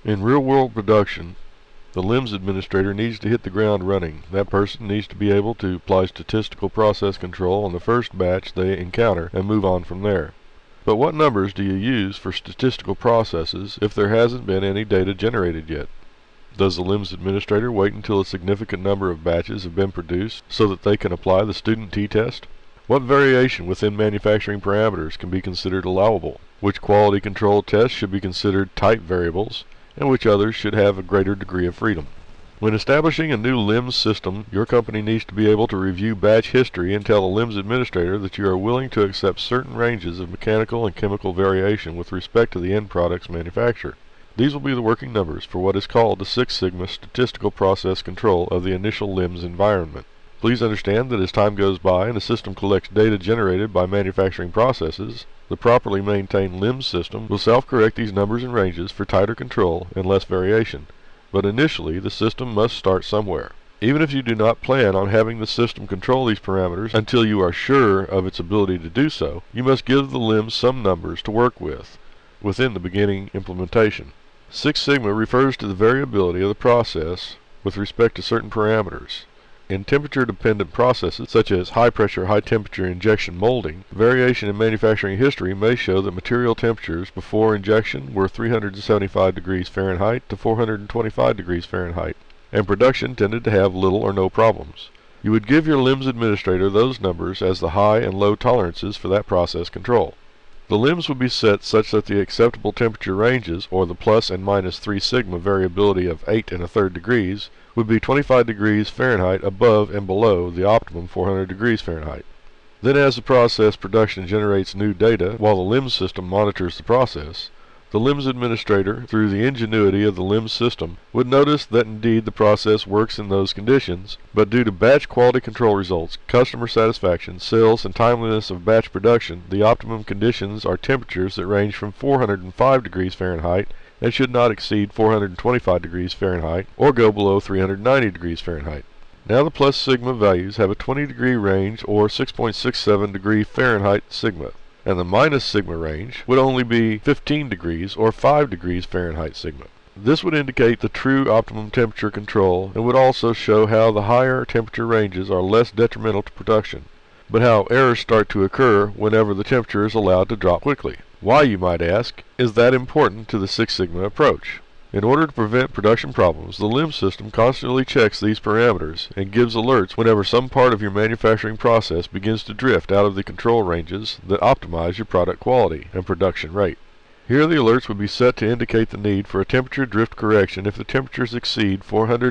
In real-world production, the LIMS administrator needs to hit the ground running. That person needs to be able to apply statistical process control on the first batch they encounter and move on from there. But what numbers do you use for statistical processes if there hasn't been any data generated yet? Does the LIMS administrator wait until a significant number of batches have been produced so that they can apply the student t-test? What variation within manufacturing parameters can be considered allowable? Which quality control tests should be considered type variables, and which others should have a greater degree of freedom? When establishing a new LIMS system, your company needs to be able to review batch history and tell the LIMS administrator that you are willing to accept certain ranges of mechanical and chemical variation with respect to the end product's manufacture. These will be the working numbers for what is called the Six Sigma statistical process control of the initial LIMS environment. Please understand that as time goes by and the system collects data generated by manufacturing processes, the properly maintained LIMS system will self-correct these numbers and ranges for tighter control and less variation. But initially, the system must start somewhere. Even if you do not plan on having the system control these parameters until you are sure of its ability to do so, you must give the LIMS some numbers to work with within the beginning implementation. Six Sigma refers to the variability of the process with respect to certain parameters. In temperature-dependent processes, such as high-pressure, high-temperature injection molding, variation in manufacturing history may show that material temperatures before injection were 375 degrees Fahrenheit to 425 degrees Fahrenheit, and production tended to have little or no problems. You would give your LIMS administrator those numbers as the high and low tolerances for that process control. The LIMS would be set such that the acceptable temperature ranges, or the plus and minus 3 sigma variability of 8 1/3 degrees, would be 25 degrees Fahrenheit above and below the optimum 400 degrees Fahrenheit. Then as the process production generates new data while the LIMS system monitors the process, the LIMS administrator, through the ingenuity of the LIMS system, would notice that indeed the process works in those conditions, but due to batch quality control results, customer satisfaction, sales, and timeliness of batch production, the optimum conditions are temperatures that range from 405 degrees Fahrenheit and should not exceed 425 degrees Fahrenheit or go below 390 degrees Fahrenheit. Now the plus sigma values have a 20-degree range or 6.67 degree Fahrenheit sigma, and the minus sigma range would only be 15 degrees or 5 degrees Fahrenheit sigma. This would indicate the true optimum temperature control and would also show how the higher temperature ranges are less detrimental to production, but how errors start to occur whenever the temperature is allowed to drop quickly. Why, you might ask, is that important to the Six Sigma approach? In order to prevent production problems, the LIMS system constantly checks these parameters and gives alerts whenever some part of your manufacturing process begins to drift out of the control ranges that optimize your product quality and production rate. Here the alerts would be set to indicate the need for a temperature drift correction if the temperatures exceed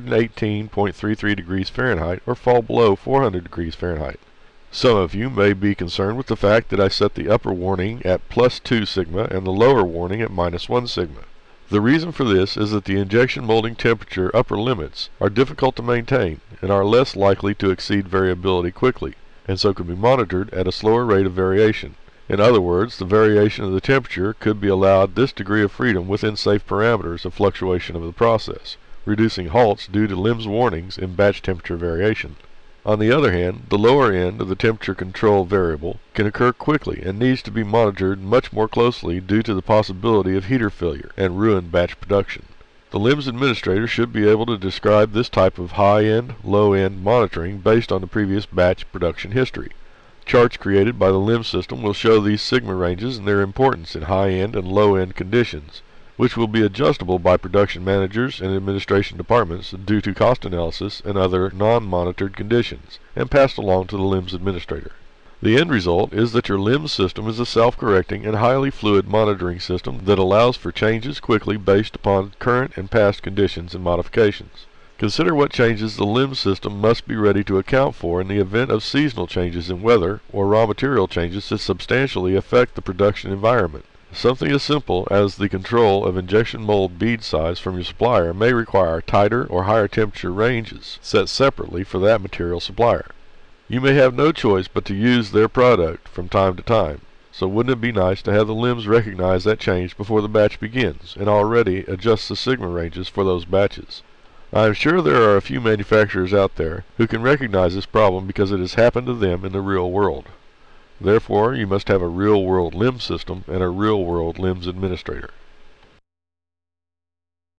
418.33 degrees Fahrenheit or fall below 400 degrees Fahrenheit. Some of you may be concerned with the fact that I set the upper warning at plus 2 sigma and the lower warning at minus 1 sigma. The reason for this is that the injection molding temperature upper limits are difficult to maintain and are less likely to exceed variability quickly, and so can be monitored at a slower rate of variation. In other words, the variation of the temperature could be allowed this degree of freedom within safe parameters of fluctuation of the process, reducing halts due to LIMS warnings in batch temperature variation. On the other hand, the lower end of the temperature control variable can occur quickly and needs to be monitored much more closely due to the possibility of heater failure and ruin batch production. The LIMS administrator should be able to describe this type of high-end, low-end monitoring based on the previous batch production history. Charts created by the LIMS system will show these sigma ranges and their importance in high-end and low-end conditions, which will be adjustable by production managers and administration departments due to cost analysis and other non-monitored conditions, and passed along to the LIMS administrator. The end result is that your LIMS system is a self-correcting and highly fluid monitoring system that allows for changes quickly based upon current and past conditions and modifications. Consider what changes the LIMS system must be ready to account for in the event of seasonal changes in weather or raw material changes that substantially affect the production environment. Something as simple as the control of injection mold bead size from your supplier may require tighter or higher temperature ranges set separately for that material supplier. You may have no choice but to use their product from time to time, so wouldn't it be nice to have the LIMS recognize that change before the batch begins and already adjust the sigma ranges for those batches? I am sure there are a few manufacturers out there who can recognize this problem because it has happened to them in the real world. Therefore, you must have a real-world LIMS system and a real-world LIMS administrator.